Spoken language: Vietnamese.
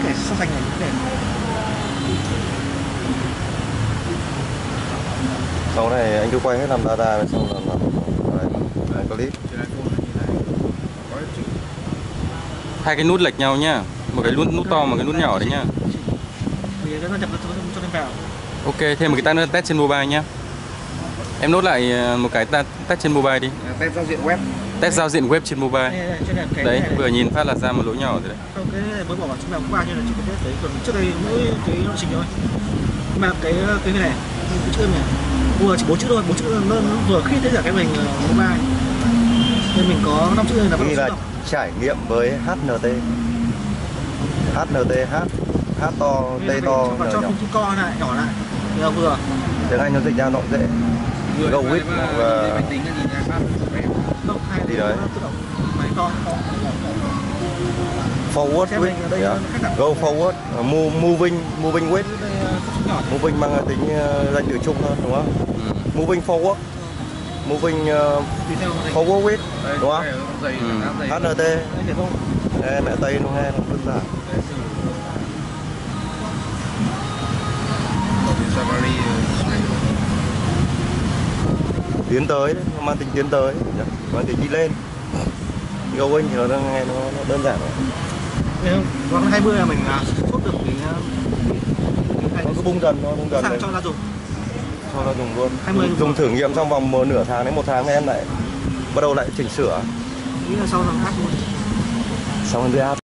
cái so sánh này để sau này anh cứ quay hết làm data xong là làm clip. Hai cái nút lệch nhau nhá, một cái nút to, một cái nút nhỏ đấy nhá. vì nó nhập cho nên vào. Ok, thêm một cái test trên mobile nhá. Em nốt lại một cái test trên mobile đi. Test giao diện web. Test giao diện web trên mobile. Đấy, vừa nhìn phát là ra một lỗ nhỏ rồi đấy. Không, cái này mới bỏ vào chúng ta qua như là chỉ có test đấy, còn trước đây mỗi cái lộ trình thôi. Nhưng mà cái này, cái chữ này vừa chỉ 4 chữ thôi, 4 chữ nó vừa khít tới cả cái mình mobile. Nên mình có 5 chữ này là Ghi là trải nghiệm với HNT. HNT, H to, T to, và cho không chữ co lại, nhỏ lại. Vừa. Tiếng Anh nó dịch ra nó cũng dễ. Go with và gì đấy. Forward with, yeah. Go forward, moving with, moving mang tính danh từ chung hơn, đúng không? Moving forward, moving forward with, đúng không? HNT, mẹ Tây nó nghe nó đơn giản. Tiến tới đấy, mang tính tiến tới, mang tính đi lên. Going thì nó nghe nó đơn giản rồi. Còn 20 là mình chốt được nó cứ bung dần thôi, bung dần sang cho ra dùng. Cho ra dùng luôn. 20 dùng thử nghiệm trong vòng nửa tháng đến 1 tháng em lại bắt đầu lại chỉnh sửa. Nghĩ là sau là áp luôn. Xong rồi áp.